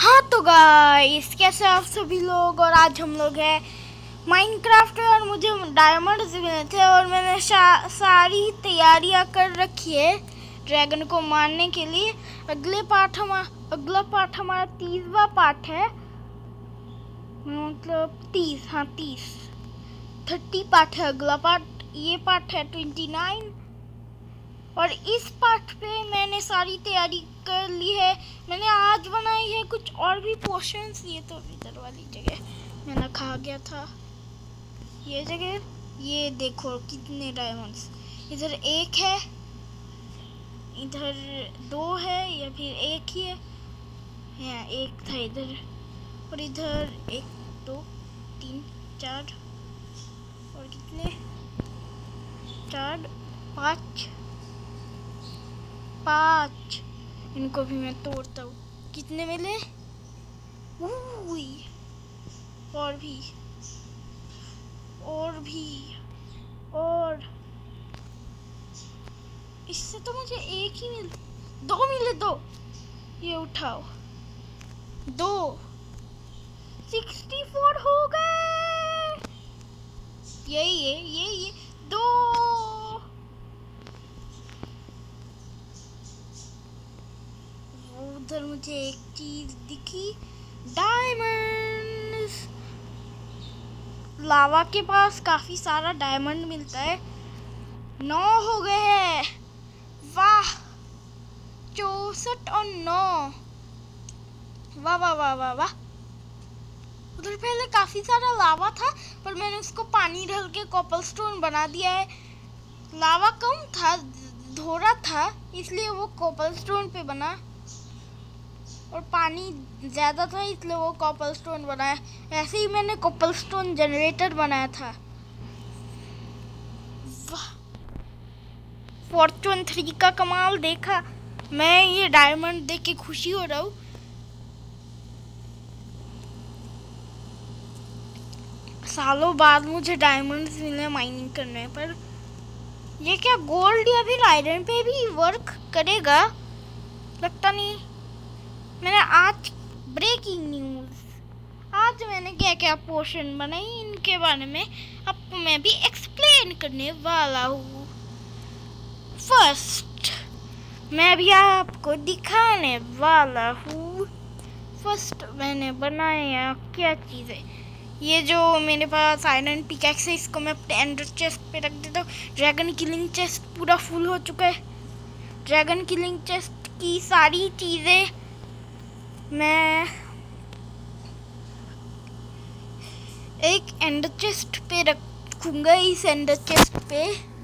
हाँ तो गाइस, कैसे आप सभी लोग। और आज हम लोग हैं माइनक्राफ्ट में और मुझे डायमंड्स मिले थे और मैंने सारी तैयारियां कर रखी है ड्रैगन को मारने के लिए। अगला पार्ट हमारा 30वां पार्ट है, मतलब 30 पार्ट है अगला पार्ट। ये पार्ट है 29 और इस पार्ट पे मैंने सारी तैयारी कर ली है। मैंने आज बनाई है कुछ और भी पोशंस। ये तो इधर वाली जगह मैंने खा गया था, ये जगह। ये देखो कितने डायमंड्स, इधर एक है, इधर दो है या फिर एक ही है। यहाँ एक था इधर और इधर 1 2 3 4 और कितने 4 5। इनको भी मैं तोड़ता हूँ। कितने मिले? और इससे तो मुझे एक ही दो मिले। ये उठाओ, 64 हो गए। यही है, ये 2। उधर मुझे एक चीज दिखी, डायमंड्स। लावा के पास काफी सारा डायमंड मिलता है। 9 हो गए हैं। वाह, 64 और 9। वाह वाह वाह वाह वाह। उधर पहले काफी सारा लावा था पर मैंने उसको पानी डाल के कोबलस्टोन बना दिया है। लावा कम था, धोरा था, इसलिए वो कोबलस्टोन पे बना, और पानी ज़्यादा था इसलिए वो कोबलस्टोन बनाया। ऐसे ही मैंने कोबलस्टोन जनरेटर बनाया था। वाह, फॉर्चून 3 का कमाल देखा। मैं ये डायमंड देख के खुशी हो रहा हूँ। सालों बाद मुझे डायमंड्स मिले माइनिंग करने पर। ये क्या गोल्ड या फिर आयरन पे भी वर्क करेगा? लगता नहीं। मैंने आज ब्रेकिंग न्यूज़, आज मैंने क्या क्या पोशन बनाई इनके बारे में आपको मैं भी एक्सप्लेन करने वाला हूँ। फर्स्ट मैं भी आपको दिखाने वाला हूँ। फर्स्ट मैंने बनाया क्या चीज़ें, ये जो मेरे पास आयरन पिकैक्स है इसको मैं अपने एंडर चेस्ट पे रख देता हूँ। ड्रैगन किलिंग चेस्ट पूरा फुल हो चुका है। ड्रैगन किलिंग चेस्ट की सारी चीज़ें मैं एक एंडर चेस्ट पे रखूंगा। इस एंडर चेस्ट पे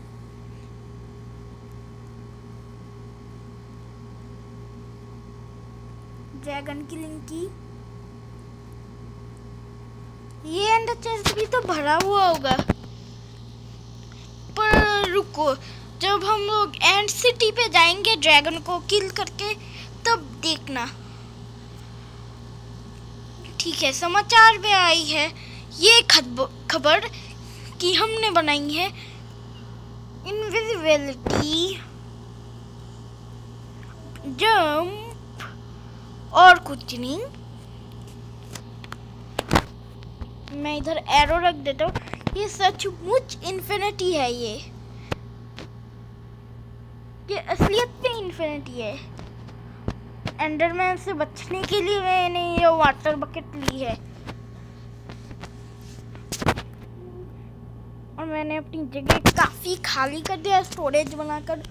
ड्रैगन किलिंग की ये एंडर चेस्ट भी तो भरा हुआ होगा। पर रुको, जब हम लोग एंड सिटी पे जाएंगे ड्रैगन को किल करके तब देखना। ठीक है, समाचार में आई है ये खबर कि हमने बनाई है इनविजिबिलिटी, जंप और कुछ नहीं। मैं इधर एरो रख देता हूँ। ये सचमुच इन्फिनिटी है। ये असलियत में इन्फिनिटी है। एंडरमैन से बचने के लिए मैंने ये वाटर बकेट ली है और मैंने अपनी जगह काफी खाली कर दिया स्टोरेज बनाकर।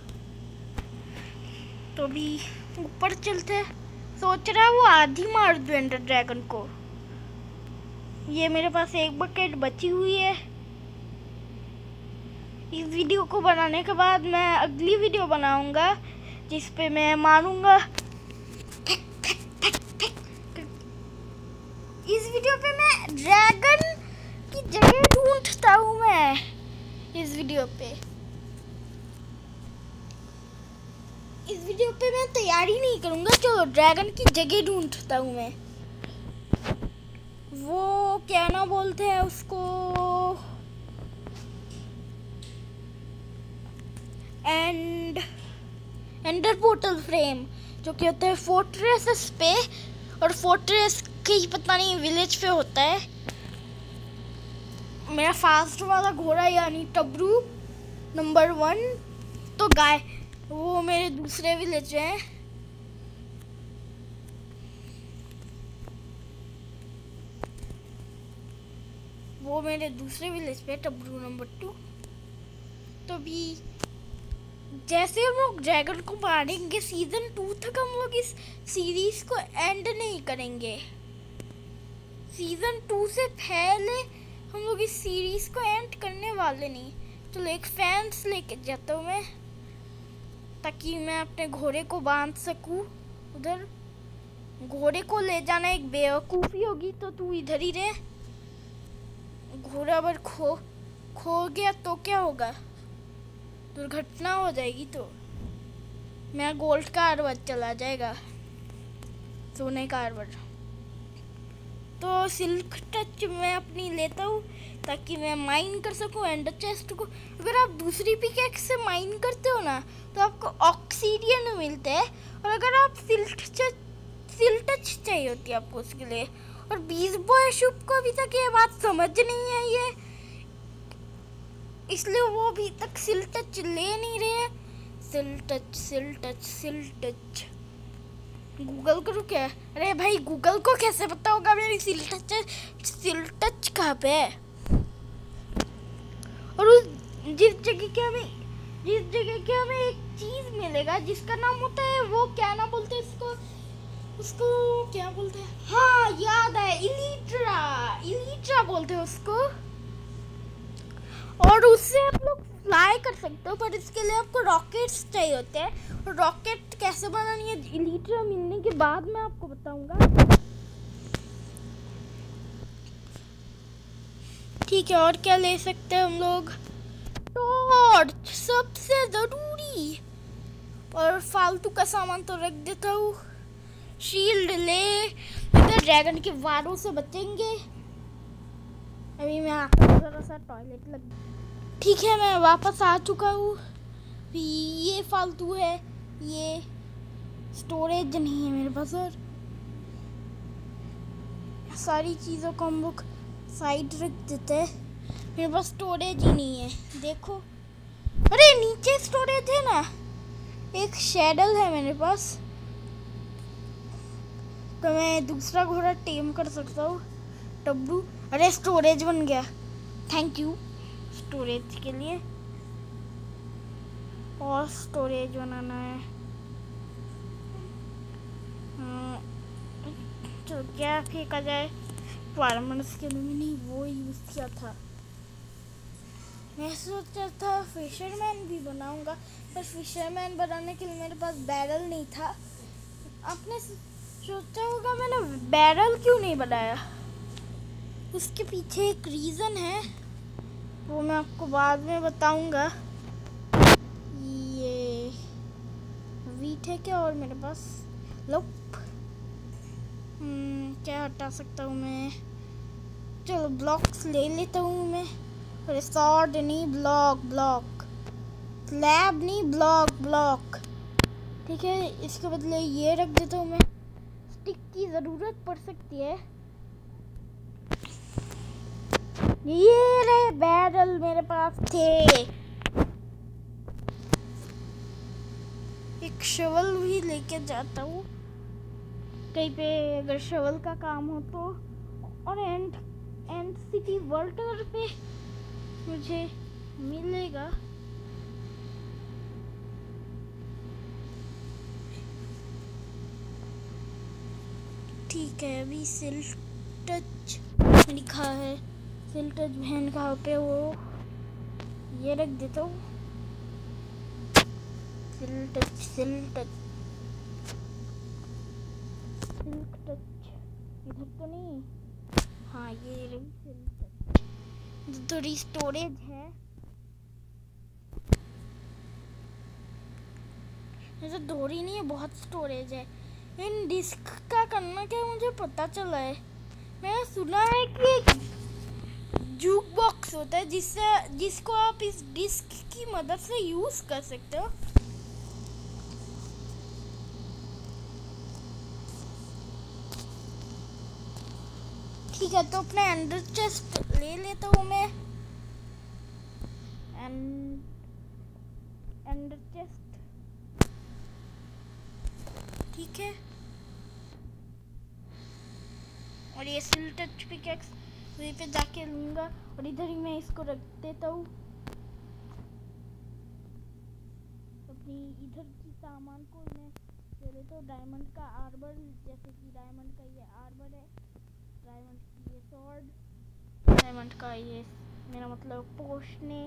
तो भी ऊपर चलते। सोच रहा है वो आधी मार दूं एंडर ड्रैगन को। ये मेरे पास एक बकेट बची हुई है। इस वीडियो को बनाने के बाद मैं अगली वीडियो बनाऊंगा जिस पे मैं मारूंगा। इस वीडियो पे मैं ड्रैगन की जगह ढूंढता हूँ। मैं इस वीडियो पे मैं तैयारी नहीं करूँगा। चलो, ड्रैगन की जगह ढूंढता हूँ मैं। वो क्या ना बोलते हैं उसको, एंडर पोर्टल फ्रेम, जो कि होता है फोर्ट्रेसेस पे और फोर्ट्रेस कहीं पता नहीं विलेज पे होता है। मेरा फास्ट वाला घोड़ा यानी टबरू नंबर 1 तो गाय वो मेरे दूसरे विलेज है। वो मेरे दूसरे विलेज पे टबरू नंबर 2। तो भी जैसे हम लोग ड्रैगन को मारेंगे सीजन 2 तक हम लोग इस सीरीज को एंड नहीं करेंगे। सीजन 2 से पहले हम लोग इस सीरीज को एंड करने वाले नहीं। तो एक फैंस लेके जाता हूँ मैं, ताकि मैं अपने घोड़े को बांध सकूँ उधर। घोड़े को ले जाना एक बेवकूफ़ी होगी, तो तू इधर ही रहे। घोड़ा अगर खो गया तो क्या होगा, दुर्घटना हो जाएगी। तो मेरा गोल्ड का आर्बर चला जाएगा, सोने का आर्बर। तो सिल्क टच मैं अपनी लेता हूँ ताकि मैं माइन कर सकूँ एंडर चेस्ट को। अगर आप दूसरी पिकैक्स से माइन करते हो ना तो आपको ऑक्सीडियन मिलते हैं, और अगर आप सिल्क टच चाहिए होती है आपको उसके लिए। और बीज बॉय शुभ को अभी तक ये बात समझ नहीं आई है, इसलिए वो अभी तक सिल टच ले नहीं रहे। सिल टच गूगल करूँ क्या? अरे भाई गूगल को कैसे पता होगा मेरी सिल टच कहाँ पे है? और उस जिस जगह के हमें एक चीज मिलेगा जिसका नाम होता है, वो क्या नाम बोलते हैं उसको क्या बोलते हैं? हाँ याद है, इलीट्रा बोलते हैं उसको। और उससे आप लोग फ्लाई कर सकते हो, पर इसके लिए आपको रॉकेट्स चाहिए होते हैं। और रॉकेट कैसे बनानी है इलीट्रा मिलने के बाद मैं आपको बताऊंगा। ठीक है, और क्या ले सकते हैं हम लोग? टॉर्च सबसे जरूरी, और फालतू का सामान तो रख देता हूँ। शील्ड ले, इधर ड्रैगन के वारों से बचेंगे। अभी मैं आकर जरा सा टॉयलेट लग। ठीक है, मैं वापस आ चुका हूँ। ये फालतू है, ये स्टोरेज नहीं है मेरे पास। और सारी चीज़ों को हम लोग साइड रख देते हैं, मेरे पास स्टोरेज ही नहीं है। देखो, अरे नीचे स्टोरेज है ना, एक शैडल है मेरे पास, तो मैं दूसरा घोड़ा टेम कर सकता हूँ टब्बू। अरे स्टोरेज बन गया, थैंक यू स्टोरेज के लिए। और स्टोरेज बनाना है। तो क्या फेंका जाए? फार्मर्स के लिए नहीं, वो यूज़ किया था। मैं सोचा था फिशरमैन भी बनाऊंगा, पर फिशरमैन बनाने के लिए मेरे पास बैरल नहीं था। आपने सोचा होगा मैंने बैरल क्यों नहीं बनाया, उसके पीछे एक रीज़न है, वो मैं आपको बाद में बताऊंगा। ये वीट है क्या और मेरे पास? लो क्या हटा सकता हूँ मैं? चलो ब्लॉक्स ले लेता हूँ मैं। अरे सॉर्ड नहीं, ब्लॉक स्लैब नहीं, ब्लॉक। ठीक है, इसके बदले ये रख देता हूँ मैं। स्टिक की ज़रूरत पड़ सकती है। ये रहे बैरल मेरे पास थे। एक शवल भी लेके जाता हूँ कहीं पे अगर शवल का काम हो तो। और एंड सिटी वर्ल्ड पे मुझे मिलेगा। ठीक है, अभी सिल्क टच लिखा है, सिल्क टच बहन कहाँ पे? वो ये रख देता हूँ। सिल्क टच इधर तो नहीं। हाँ ये सिल्क टच। थोड़ी स्टोरेज है, ऐसा थोड़ी नहीं है, बहुत स्टोरेज है। इन डिस्क का करना क्या मुझे पता चला है। मैंने सुना है कि एक जूक बॉक्स होता है जिसको आप इस डिस्क की मदद से यूज कर सकते हो। ठीक है, तो अपना एंडर चेस्ट ले लेता हूँ मैं। एंडर चेस्ट, ठीक है। और ये सिल टच पिकेक्स वहीं पे जाके लूँगा और इधर ही मैं इसको रख देता हूँ। अपनी इधर की सामान को मैं ले लेता हूँ। डायमंड का आर्मर, जैसे कि डायमंड का ये आर्मर है, डायमंड की ये स्वॉर्ड, डायमंड का ये मेरा मतलब पोशने,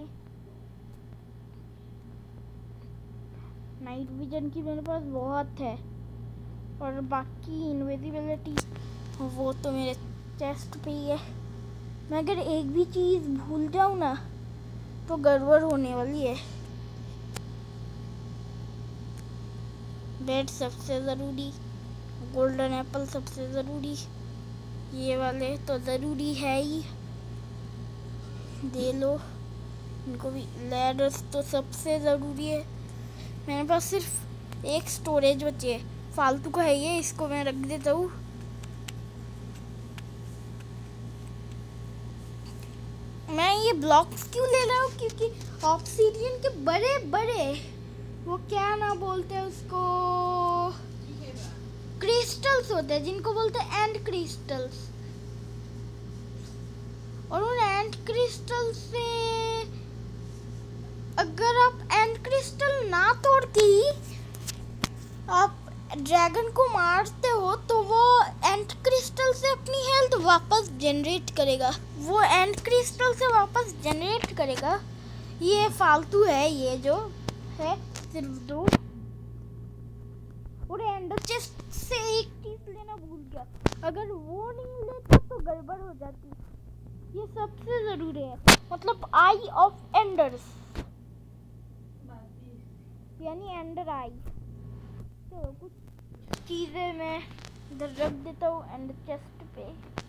नाइट विजन की मेरे पास बहुत है। और बाकी इनविजिबिलिटी वो तो मेरे चेस्ट पे ही है। मैं अगर एक भी चीज़ भूल जाऊँ ना तो गड़बड़ होने वाली है। बेड सबसे ज़रूरी, गोल्डन एप्पल सबसे ज़रूरी, ये वाले तो ज़रूरी है ही, दे लो इनको भी। लैडर्स तो सबसे ज़रूरी है। मेरे पास सिर्फ एक स्टोरेज बची है, फालतू का है ये, इसको मैं रख देता हूँ। मैं ये ब्लॉक्स क्यों ले रहा हूँ, क्योंकि ऑब्सीडियन के बड़े बड़े वो क्या ना बोलते हैं उसको, क्रिस्टल्स होते हैं जिनको बोलते हैं एंड क्रिस्टल्स। और उन एंड क्रिस्टल से अगर आप एंड क्रिस्टल ना तोड़ के ही आप ड्रैगन को मारते हो तो वो एंड क्रिस्टल से अपनी हेल्थ वापस जनरेट करेगा, वो एंड क्रिस्टल से वापस जनरेट करेगा। ये फालतू है, ये जो है सिर्फ दो। और एंडर चेस्ट से एक चीज लेना भूल गया, अगर वो नहीं लेता तो गड़बड़ हो जाती। ये सबसे जरूरी है, मतलब आई ऑफ एंडर्स, यानी एंडर आई। तो कुछ चीजें मैं इधर रख देता हूँ एंडर चेस्ट पे।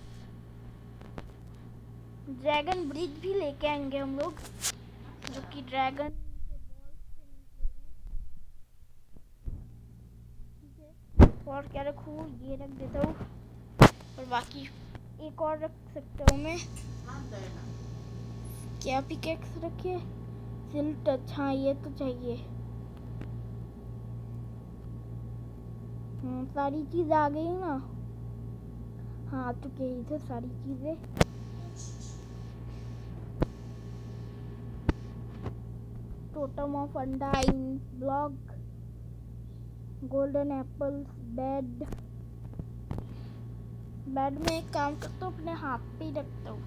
ड्रैगन ब्रिज भी लेके आएंगे हम लोग, जो कि ड्रैगन के बॉल से निकले। और क्या रखूँ, ये रख देता हूँ। और बाकी एक और रख सकता हूँ मैं, क्या पिकेक्स रखे, सिल टच, हाँ ये तो चाहिए। सारी चीज आ गई ना, हाँ आ चुके हैं इधर सारी चीजें। Totem of undying, block, golden apples, bed. Bed में एक काम करता हूँ, अपने हाथ पे ही रखता हूँ।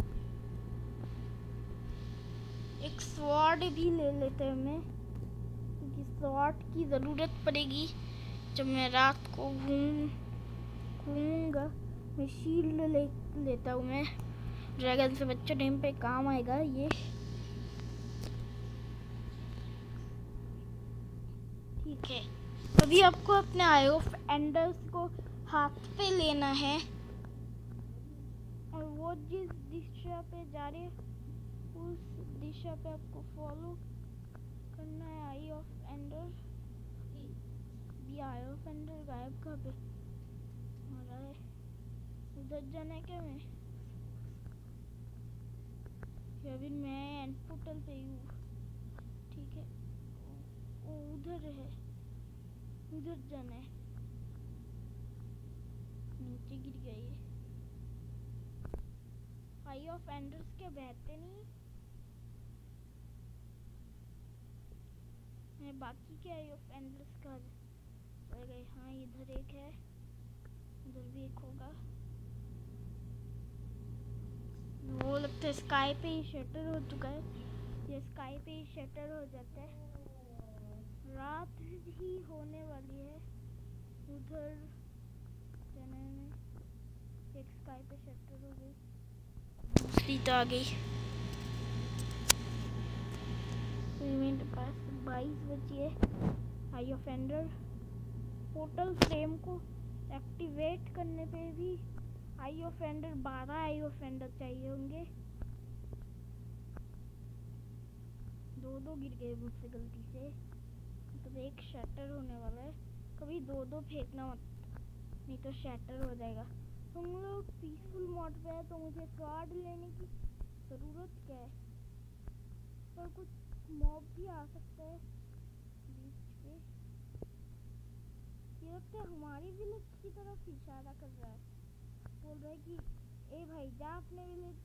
एक स्वॉर्ड भी ले लेते हैं मैं, क्योंकि स्वॉर्ड की ज़रूरत पड़ेगी जब मैं रात को घूमूंगा। मैं शील्ड ले लेता हूँ मैं, ड्रैगन से बच्चे टाइम पे काम आएगा ये। ठीक है, अभी आपको अपने आई ऑफ एंडर्स को हाथ पे लेना है, और वो जिस दिशा पे जा रहे उस दिशा पे आपको फॉलो करना है। आई ऑफ एंडर, ये आई ऑफ एंडर गायब कहाँ पे हो रहा है, उधर जाना है क्या मैं? अभी मैं एंड पोर्टल पे ही हूँ, ठीक है। वो उधर है, उधर जाना है, नीचे गिर गया ये। आई ऑफ एंडर्स क्या बहते नहीं? मैं बाकी के आई ऑफ एंडर्स का रह गए। हाँ इधर एक है, उधर भी एक होगा। वो लगता है स्काई पे ही शटर हो चुका है, ये स्काई पे ही शटर हो जाता है। रात ही होने वाली है, उधर जाने में एक स्काई पे शटर हो गई, दूसरी तो आ गई। मेरे पास 22 बची है। Eye of ender portal frame को एक्टिवेट करने पे भी eye of ender 12 eye of ender चाहिए होंगे। दो गिर गए मुझसे गलती से, तो एक शटर होने वाला है। कभी दो फेंकना मत, नहीं तो शटर हो जाएगा। तुम लोग पीसफुल मोड पे है तो मुझे कार्ड लेने की ज़रूरत क्या है? पर कुछ मॉब भी आ सकता है बीच पे। ये लगता है हमारी विलेज की तरफ इशारा कर रहा है, बोल रहा है कि ए भाई जा अपने विलेज,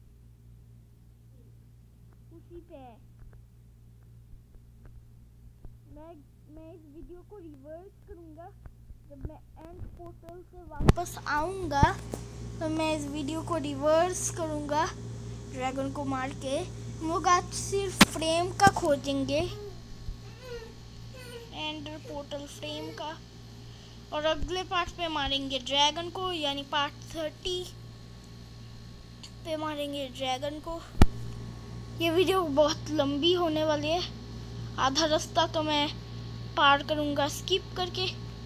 उसी पे है। मैं इस वीडियो को रिवर्स करूँगा जब मैं एंड पोर्टल से वापस आऊँगा, तो मैं इस वीडियो को रिवर्स करूँगा ड्रैगन को मार के। हम लोग आज सिर्फ फ्रेम का खोजेंगे, एंडर पोर्टल फ्रेम का, और अगले पार्ट पे मारेंगे ड्रैगन को, यानी पार्ट 30 पे मारेंगे ड्रैगन को। ये वीडियो बहुत लंबी होने वाली है, आधा रास्ता तो मैं पार करूँगा स्किप करके।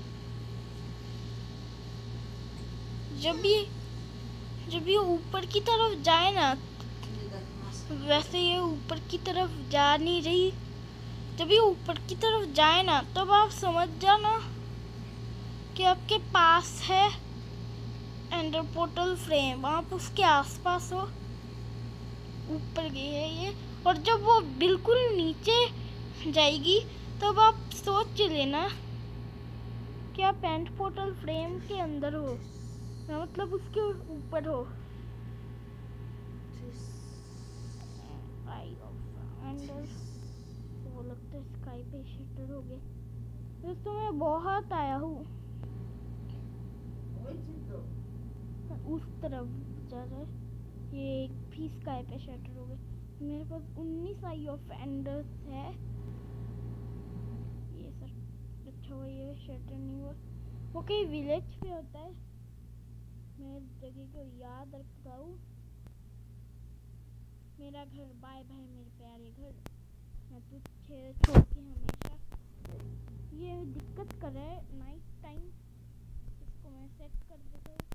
जब ये ऊपर की तरफ जाए ना, वैसे ये ऊपर की तरफ जा नहीं रही, जब ये ऊपर की तरफ जाए ना तब आप समझ जाना कि आपके पास है एंडर पोर्टल फ्रेम, आप उसके आसपास हो। ऊपर गई है ये, और जब वो बिल्कुल नीचे जाएगी तब आप सोच लेना कि आप एंड पोर्टल फ्रेम के अंदर हो, मतलब उसके ऊपर हो। वो लगता है स्काई पे शटर हो गए। दोस्तों मैं बहुत आया हूँ, उस तरफ जा रहा है, ये एक भी स्काई पे शटर हो गए। मेरे पास 19 आई ऑफ एंडर्स है। ये सर अच्छा हुआ ये शटर नहीं हुआ, वो कहीं विलेज पे होता है। मैं इस जगह को याद रखता हूँ। मेरा घर, बाय बाय मेरे प्यारे घर, मैं तुझे छोड़ के हमेशा। ये दिक्कत कर रहा है नाइट टाइम, इसको मैं सेट कर देता हूँ।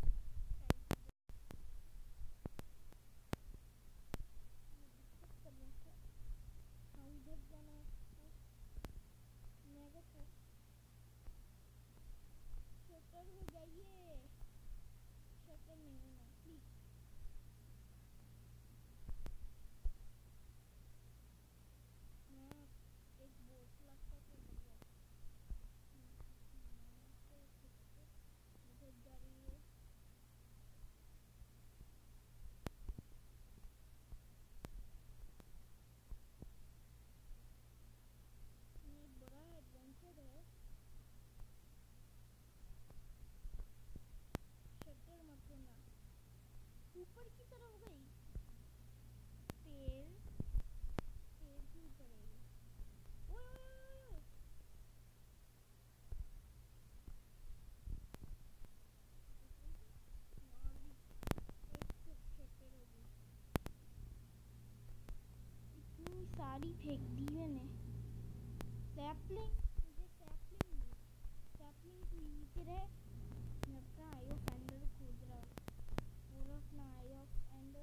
शटर हो जाइए, शटर नहीं होना प्लीज। एक बोट लगता है उधर जा रही है। ये बड़ा एडवेंचर है। शटर मत होना, ऊपर की तरफ गई, पेड़ भी पड़ेगा। इतनी सारी फेंक दी मैंने सैपलिंग, मुझे सैपलिंग मिली, सैपलिंग तो यहीं पे रहे। मैं अपना आई ऑफ एंडर खोज रहा हूँ, पूरा अपना आई ऑफ एंडर।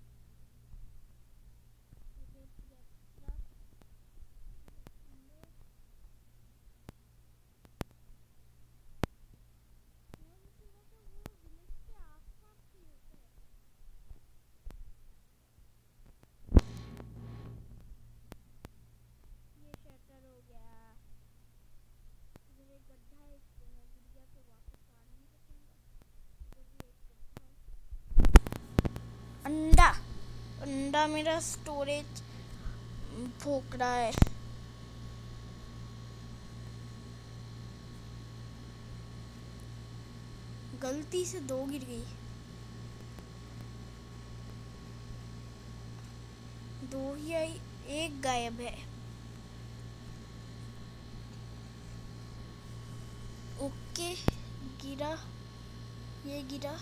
अंडा अंडा मेरा स्टोरेज भोग रहा है। गलती से 2 गिर गई, 2 ही आई, 1 गायब है। ओके गिरा, ये गिरा।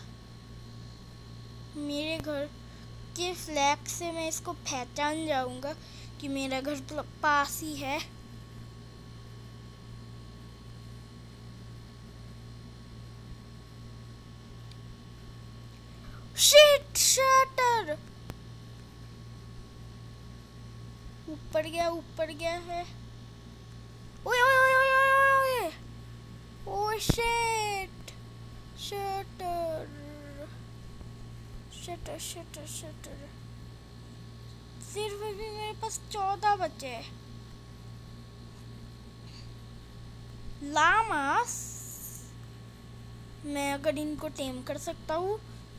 मेरे घर के फ्लैग से मैं इसको पहचान जाऊंगा कि मेरा घर पास ही है। शिट, शटर ऊपर गया है। ओए ओए ओए ओए ओए ओए, ओए शिट, शटर शटर शटर शटर। सिर्फ अभी मेरे पास 14 बचे हैं। लामास, मैं अगर इनको टेम कर सकता हूँ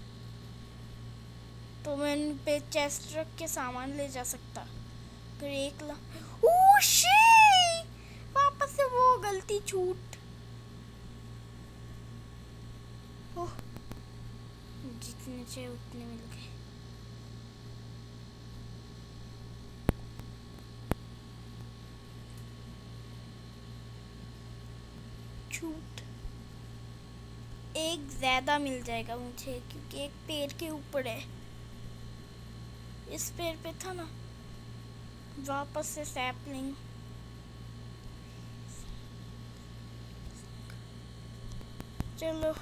तो मैं इन पे चेस्ट रख के सामान ले जा सकता। अगर एक ओह शिट, वापस से वो गलती छूट। ओह, जितने चाहिए उतने मिल गए। छूट एक ज्यादा मिल जाएगा मुझे, क्योंकि एक पेड़ के ऊपर है। इस पेड़ पे था ना, वापस से सैपलिंग। चलो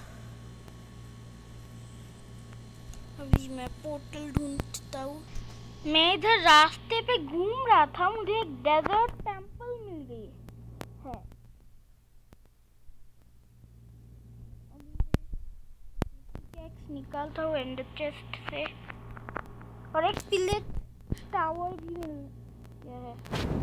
अभी मैं पोर्टल ढूंढता हूँ। मैं इधर रास्ते पे घूम रहा था, मुझे एक डेजर्ट टेंपल मिल गई है। निकालता हूँ एंड चेस्ट से, और एक पिलेट टावर भी मिल गया है।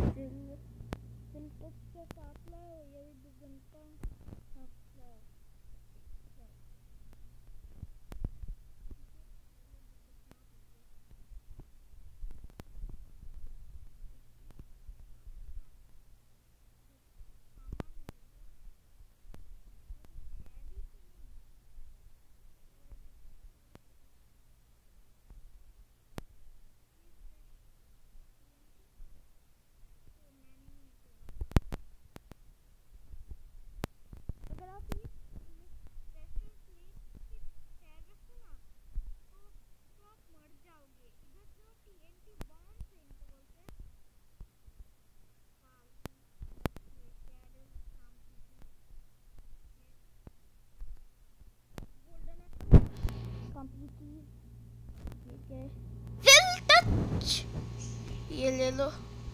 ये ले लो,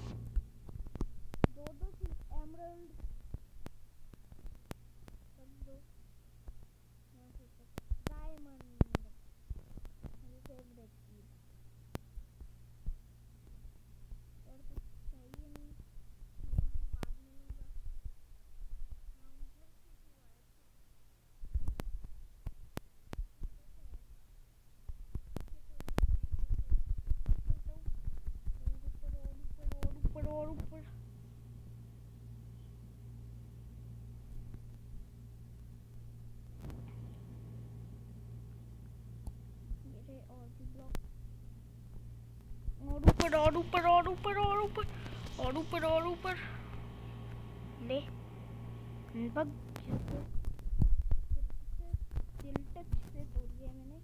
दो एमराल्ड डायमंड, मेरी फेवरेट चीज। और कुछ चाहिए नहीं, बाद में लूंगा। और ऊपर मेरे और भी ब्लॉक, और ऊपर और ऊपर और ऊपर और ऊपर और ऊपर और ऊपर ले बग दिल टच से तोड़ दिया मैंने।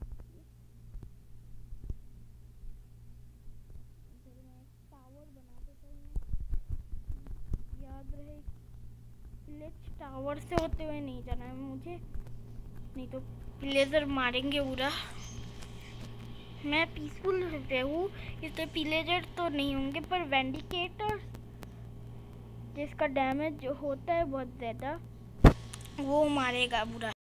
टावर बना देता हूँ, याद रहे विलेज टावर से होते हुए नहीं जाना है मुझे, नहीं तो विलेजर मारेंगे पूरा। मैं पीसफुल रहूँ इसलिए विलेजर तो नहीं होंगे, पर वेंडिकेटर जिसका डैमेज होता है बहुत ज़्यादा, वो मारेगा पूरा।